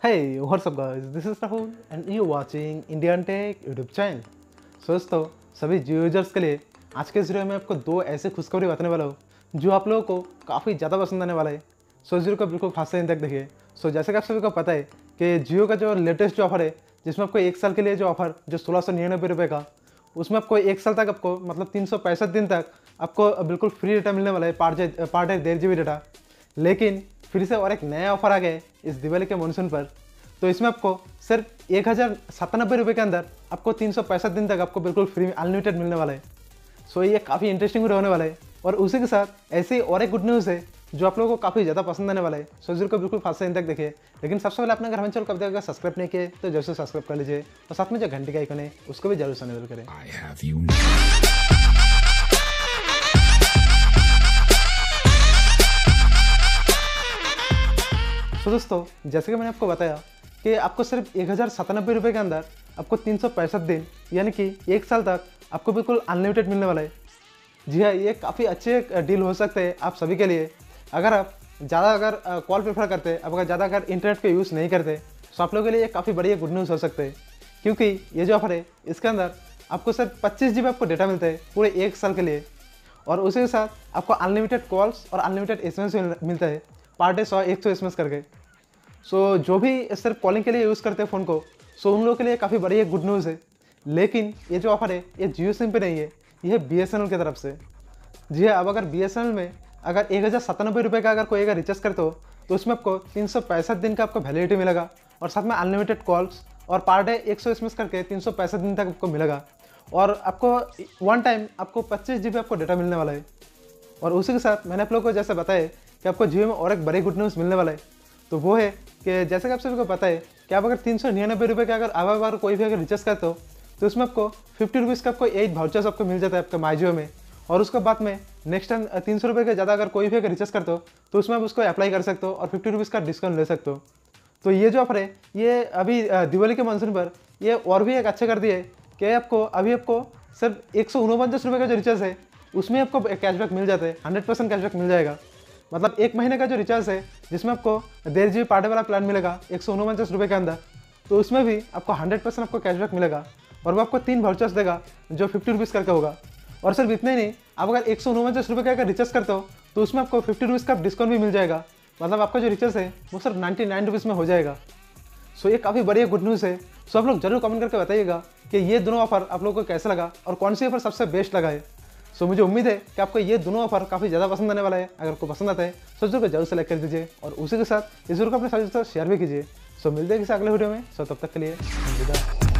Hey, what's up guys? This is Rahul and you're watching Indian Tech YouTube channel. दोस्तों सभी जियो users के लिए आज के इस वीडियो में आपको दो ऐसे खुशखबरी बताने वाला हूँ जो आप लोगों को काफ़ी ज़्यादा पसंद आने वाला है। इस वीडियो को बिल्कुल खास तक देखिए। जैसे कि आप सभी को पता है कि जियो का जो लेटेस्ट जो ऑफर है जिसमें आपको एक साल के लिए जो ऑफर जो 1699 रुपये का, उसमें आपको एक साल तक आपको मतलब 365 दिन तक आपको बिल्कुल फ्री डेटा मिलने वाला है, पार डे 1.5 GB डेटा। लेकिन फिर से और एक नया ऑफर आ गया है इस दिवाली के मॉनसून पर। तो इसमें आपको सिर्फ 1097 रुपये के अंदर आपको 365 दिन तक आपको बिल्कुल फ्री अनलिमिटेड मिलने वाला है। ये काफ़ी इंटरेस्टिंग होने वाला है। और उसी के साथ ऐसे ही और एक गुड न्यूज़ है जो आप लोगों को काफ़ी ज़्यादा पसंद आने वाला है। जरूर को बिल्कुल फास्ट तक देखिए। लेकिन सबसे पहले अपने घर में चल कब तक सब्सक्राइब नहीं किए तो जरूर सब्सक्राइब कर लीजिए और साथ में जो घंटे का आइकन है उसको भी जरूर से इनेबल करें। दोस्तों जैसे कि मैंने आपको बताया कि आपको सिर्फ 1097 रुपये के अंदर आपको 365 दिन यानी कि एक साल तक आपको बिल्कुल अनलिमिटेड मिलने वाला है। जी हाँ, ये काफ़ी अच्छे डील हो सकते हैं आप सभी के लिए। अगर आप ज़्यादा कॉल प्रेफर करते, अब अगर ज़्यादा इंटरनेट का यूज़ नहीं करते तो आप लोगों के लिए ये काफ़ी बढ़िया गुड न्यूज़ हो सकते हैं। क्योंकि ये जो ऑफर है इसके अंदर आपको सिर्फ 25 GB आपको डेटा मिलता है पूरे एक साल के लिए। और उसी के साथ आपको अनलिमिटेड कॉल्स और अनलिमिटेड SMS मिलता है पर डे 100 SMS करके। जो भी सिर्फ कॉलिंग के लिए यूज़ करते हैं फ़ोन को, उन लोगों के लिए काफ़ी बड़ी गुड न्यूज़ है। लेकिन ये जो ऑफर है ये जियो सिम पे नहीं है, ये है BSNL की तरफ से। जी हाँ, अब अगर BSNL में अगर 1097 रुपये का अगर कोई अगर रिचार्ज करते हो तो उसमें आपको 365 दिन का आपको वैलिडिटी मिलेगा और साथ में अनलिमिटेड कॉल्स और पर डे 100 SMS करके 365 दिन तक आपको मिलेगा। और आपको वन टाइम आपको 25 GB आपको डेटा मिलने वाला है। और उसी के साथ मैंने आप लोगों को जैसे बताया कि आपको जियो में और एक बड़ी गुड न्यूज़ मिलने वाला है। तो वो है कि जैसे कि आप सभी को पता है कि आप अगर 399 रुपये का अगर कोई भी अगर रिचार्ज करते हो तो उसमें आपको 50 रुपीज़ का आपको 8 वाउचर्स आपको मिल जाता है आपका माई जियो में। और उसके बाद में नेक्स्ट टाइम 300 रुपये के ज़्यादा अगर कोई भी अगर रिचार्ज करते हो तो उसमें आप उसको अप्लाई कर सकते हो और 50 रुपीज़ का डिस्काउंट ले सकते हो। तो ये जो ऑफर है ये अभी दिवाली के मानसून पर ये और भी एक अच्छा कर दिया है कि आपको सिर्फ 149 रुपये का जो रिचार्ज है उसमें आपको कैशबैक मिल जाता है, 100% कैशबैक मिल जाएगा। मतलब एक महीने का जो रिचार्ज है जिसमें आपको 1.5 GB पर डे वाला प्लान मिलेगा 149 रुपये के अंदर, तो उसमें भी आपको 100% आपको कैशबैक मिलेगा। और वो आपको 3 वाउचर्स देगा जो 50 रुपीज़ करके होगा। और सिर्फ इतना ही नहीं, आप अगर 149 रुपये का अगर रिचार्ज करते हो तो उसमें आपको 50 रुपीज़ का डिस्काउंट भी मिल जाएगा। मतलब आपका जो रिचार्ज है वो सिर्फ 99 रुपीज़ में हो जाएगा। ये काफ़ी बढ़िया गुड न्यूज़ है। आप लोग जरूर कमेंट करके बताइएगा कि ये दोनों ऑफर आप लोगों को कैसा लगा और कौन सी ऑफर सबसे बेस्ट लगा है। मुझे उम्मीद है कि आपको ये दोनों ऑफर काफ़ी ज़्यादा पसंद आने वाला है। अगर आपको पसंद आता है तो जरूर से लाइक कर दीजिए और उसी के साथ इस वीडियो को अपने साथ शेयर भी कीजिए। मिलते हैं किसी अगले वीडियो में। तब तक के लिए अलविदा।